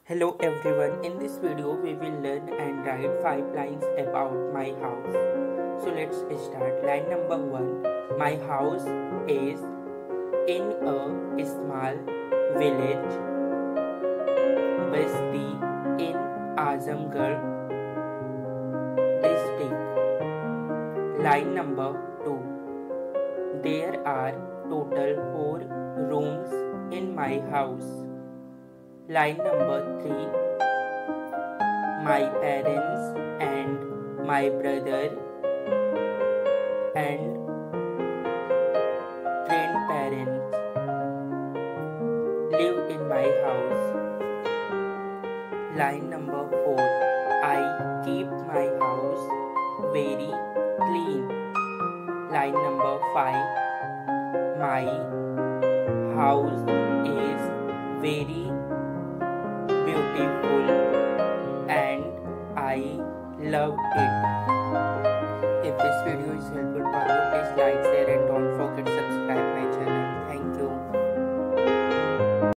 Hello everyone, in this video we will learn and write 5 lines about my house. So let's start. Line number 1. My house is in a small village, Basti in Azamgarh district. Line number 2. There are total 4 rooms in my house. Line number 3. My parents and my brother and grandparents live in my house. Line number 4. I keep my house very clean. Line number 5. My house is very beautiful and I love it. If this video is helpful,